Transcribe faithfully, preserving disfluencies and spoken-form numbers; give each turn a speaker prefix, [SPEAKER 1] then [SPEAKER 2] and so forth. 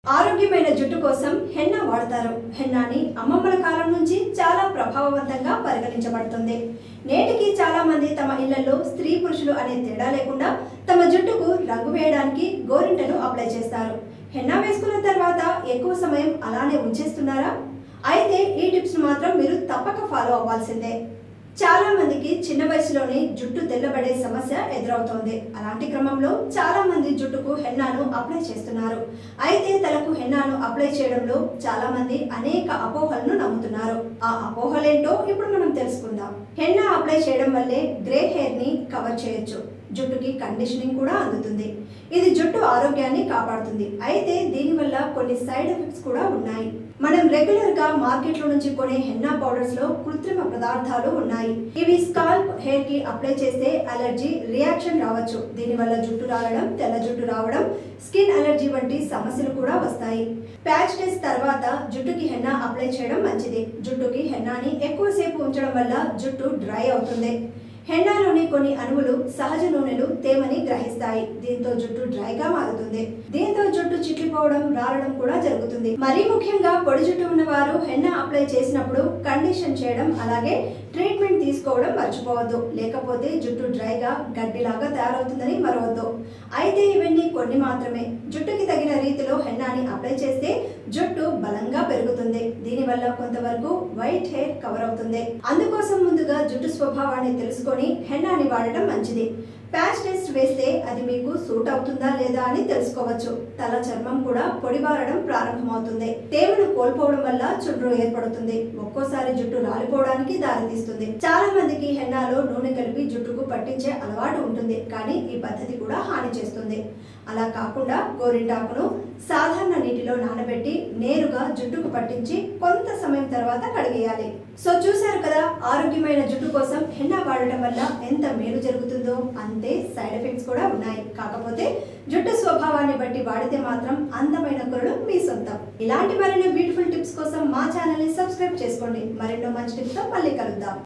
[SPEAKER 1] ఆరోగ్యమైన జుట్టు కోసం హెన్నా వాడతారు. హెన్నాని అమ్మమ్మల కాలం నుంచి చాలా ప్రభావవంతంగా పరిగణించబడుతుంది. నేటికి చాలా మంది తమ ఇళ్లలో స్త్రీ పురుషులు అనే తేడా లేకుండా తమ జుట్టుకు రంగు వేయడానికి గోరింటను అప్లై చేస్తారు. హెన్నా వేసుకున్న తర్వాత ఎక్కువ సమయం అలానే ఉంచేస్తున్నారా? అయితే ఈ టిప్స్ మాత్రం మీరు తప్పక ఫాలో అవ్వాల్సిందే. చాలా మందికి చిన్న వయసులోనే జుట్టు తెల్లబడే సమస్య ఎదురవుతోంది. అలాంటి క్రమంలో చాలా మంది జుట్టుకు హెన్నాను అప్లై చేస్తున్నారు. అయితే తలకు హెన్నాను అప్లై చేయడంలో చాలా మంది అనేక అపోహలను నమ్ముతున్నారు. ఆ అపోహలేంటో ఇప్పుడు మనం తెలుసుకుందాం. హెన్నా అప్లై చేయడం వల్లే గ్రే హెయిర్ ని కవర్ చేయొచ్చు. జుట్టుకి కండిషనింగ్ కూడా అందుతుంది. ఇది జుట్టు ఆరోగ్యాన్ని కాపాడుతుంది. అయితే దీనివల్ల కొన్ని సైడ్ ఎఫెక్ట్స్ కూడా ఉన్నాయి. మనం రెగ్యులర్ గా మార్కెట్ లో నుంచి కొనే హెన్నా పౌడర్స్ లో కృత్రిమ పదార్థాలు ఉన్నాయి. ఇవి స్కాల్ప్ హెయిర్ కి అప్లై చేస్తే అలర్జీ రియాక్షన్ రావచ్చు. దీనివల్ల జుట్టు రాలడం, తెల్ల జుట్టు రావడం, స్కిన్ అలర్జీ వంటి సమస్యలు కూడా వస్తాయి. ప్యాచ్ టెస్ట్ తర్వాత జుట్టుకి హెన్నా అప్లై చేయడం మంచిది. జుట్టుకి హెన్నాని ఎక్కువసేపు ఉంచడం వల్ల జుట్టు డ్రై అవుతుంది. హెన్నాలోని కొన్ని అణువులు సహజ నూనెలు తేమని గ్రహిస్తాయి. దీంతో జుట్టు డ్రైగా మారుతుంది. దీంతో జుట్టు చిట్లిపోవడం, రాలడం కూడా జరుగుతుంది. మరీ ముఖ్యంగా పొడి జుట్టు ఉన్న వారు హెన్నా అప్లై చేసినప్పుడు కండిషన్ చేయడం, అలాగే ట్రీట్మెంట్ తీసుకోవడం మర్చిపోవద్దు. లేకపోతే జుట్టు డ్రైగా గడ్డిలాగా తయారవుతుందని మరవద్దు. అయితే ఇవన్నీ కొన్ని మాత్రమే. జుట్టుకి తగిన రీతిలో హెన్నాని అప్లై చేస్తే జుట్టు బలంగా పెరుగుతుంది. దీనివల్ల కొంతవరకు వైట్ హెయిర్ కవర్ అవుతుంది. అందుకోసం ముందుగా జుట్టు స్వభావాన్ని తెలుసుకొని హెన్నాని వాడడం మంచిది. ప్యాచ్ టెస్ట్ వేస్తే అది మీకు సూట్ అవుతుందా లేదా అని తెలుసుకోవచ్చు. తల చర్మం కూడా పొడిబారడం ప్రారంభమవుతుంది. తేమను కోల్పోవడం వల్ల చుండ్రు ఏర్పడుతుంది. ఒక్కోసారి జుట్టు రాలిపోవడానికి దారితీస్తుంది. చాలా మందికి హెన్నాలో నూనె కలిపి జుట్టుకు పట్టించే అలవాటు ఉంటుంది. కానీ ఈ పద్ధతి కూడా హాని చేస్తుంది. అలా కాకుండా గోరింటాకును సాధారణ నీటిలో నానబెట్టి నేరుగా జుట్టుకు పట్టించి కొంత సమయం తర్వాత కడిగేయాలి. సో చూశారు కదా, ఆరోగ్యమైన జుట్టు కోసం హెన్నా వాడటం వల్ల ఎంత మేలు జరుగుతుందో అంతే సైడ్ ఎఫెక్ట్స్ కూడా ఉన్నాయి. కాకపోతే జుట్టు స్వభావాన్ని బట్టి వాడితే మాత్రం అందమైన కురులు మీ సొంతం. ఇలాంటి మరిన్ని బ్యూటిఫుల్ టిప్స్ కోసం మా ఛానల్ ని సబ్స్క్రైబ్ చేసుకోండి. మరెన్నో మంచి టిప్స్ తో మళ్ళీ కలుద్దాం.